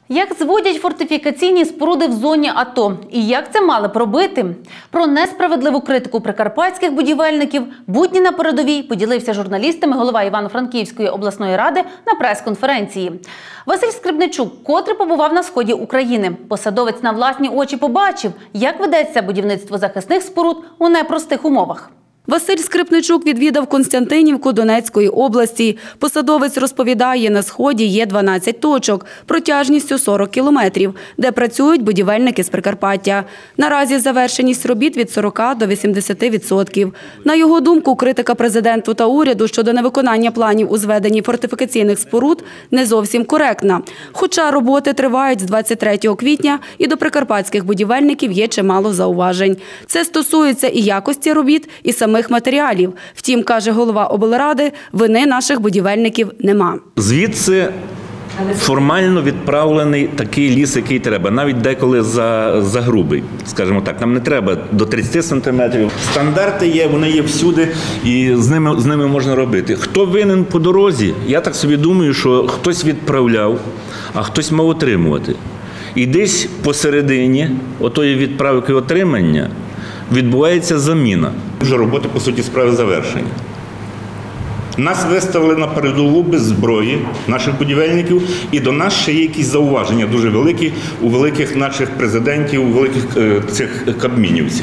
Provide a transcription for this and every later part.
Як зводять фортифікаційні споруди в зоні АТО і як це мали б робити? Про несправедливу критику прикарпатських будівельників будні на передовій поділився з журналістами голова Івано-Франківської обласної ради на прес-конференції. Василь Скрипничук, котрий побував на сході України. Посадовець на власні очі побачив, як ведеться будівництво захисних споруд у непростих умовах. Василь Скрипничук відвідав Константинівку Донецької області. Посадовець розповідає, на сході є 12 точок протяжністю 40 кілометрів, де працюють будівельники з Прикарпаття. Наразі завершеність робіт від 40 до 80%. На його думку, критика президенту та уряду щодо невиконання планів у зведенні фортифікаційних споруд не зовсім коректна. Хоча роботи тривають з 23 квітня і до прикарпатських будівельників є чимало зауважень. Це стосується і якості робіт, і самих матеріалів. Втім, каже голова облради, вини наших будівельників нема. Звідси формально відправлений такий ліс, який треба. Навіть деколи за грубий, скажімо так. Нам не треба до 30 сантиметрів. Стандарти є, вони є всюди, і з ними можна робити. Хто винен по дорозі? Я так собі думаю, що хтось відправляв, а хтось мав отримувати. І десь посередині отої відправки отримання відбувається заміна. Вже роботи, по суті, справи завершені. Нас виставили на передову без зброї, наших будівельників, і до нас ще є якісь зауваження дуже великі у великих наших президентів, у великих цих кабмінівців.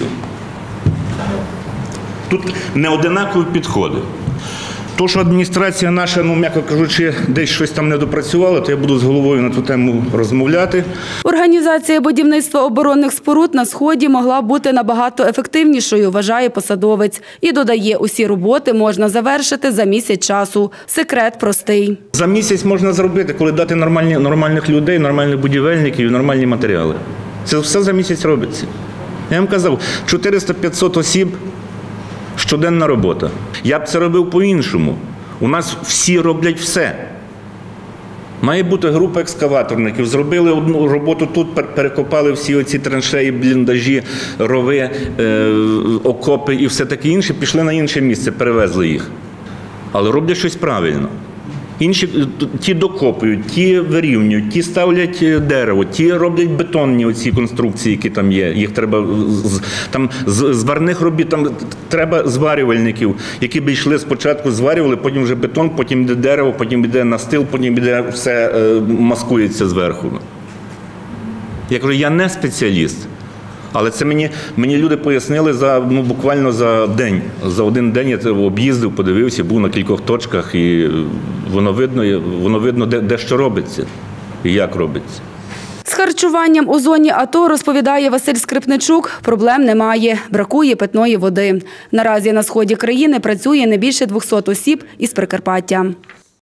Тут неодинакові підходи. То, що адміністрація наша, м'яко кажучи, десь щось там не допрацювала, то я буду з головою на ту тему розмовляти. Організація будівництва оборонних споруд на Сході могла бути набагато ефективнішою, вважає посадовець. І додає, усі роботи можна завершити за місяць часу. Секрет простий. За місяць можна зробити, коли дати нормальних людей, нормальних будівельників і нормальні матеріали. Це все за місяць робиться. Я вам казав, 400-500 осіб – щоденна робота. Я б це робив по-іншому. У нас всі роблять все. Має бути група екскаваторників. Зробили одну роботу тут, перекопали всі оці траншеї, бліндажі, рови, окопи і все таке інше, пішли на інше місце, перевезли їх. Але роблять щось правильно. Інші, ті докопують, ті вирівнюють, ті ставлять дерево, ті роблять бетонні оці конструкції, які там є. Їх треба, там зварних робіт, там треба зварювальників, які б йшли спочатку, зварювали, потім вже бетон, потім йде дерево, потім йде настил, потім йде все маскується зверху. Я кажу, я не спеціаліст. Але це мені люди пояснили буквально за день. За один день я об'їздив, подивився, був на кількох точках, і воно видно, де що робиться і як робиться. З харчуванням у зоні АТО, розповідає Василь Скрипничук, проблем немає, бракує питної води. Наразі на сході країни працює не більше 200 осіб із Прикарпаття.